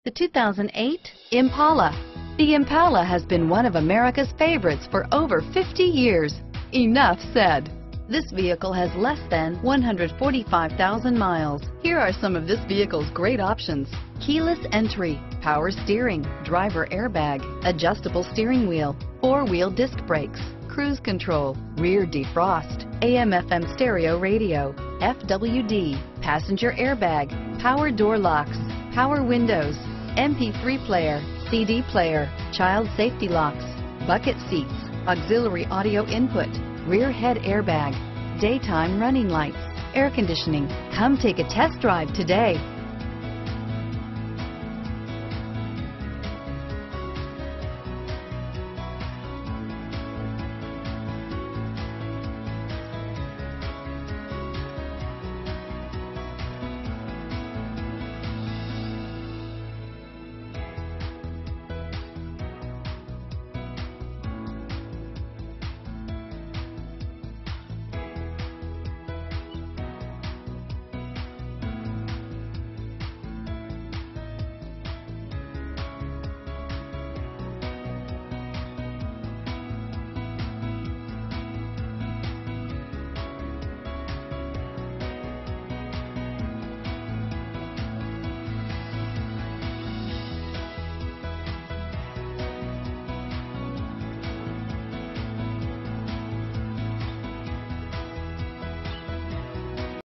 The 2008 Impala. The Impala has been one of America's favorites for over 50 years. Enough said. This vehicle has less than 145,000 miles. Here are some of this vehicle's great options: keyless entry, power steering, driver airbag, adjustable steering wheel, four-wheel disc brakes, cruise control, rear defrost, AM/FM stereo radio, FWD, passenger airbag, power door locks, power windows, MP3 player, CD player, child safety locks, bucket seats, auxiliary audio input, rear head airbag, daytime running lights, air conditioning. Come take a test drive today.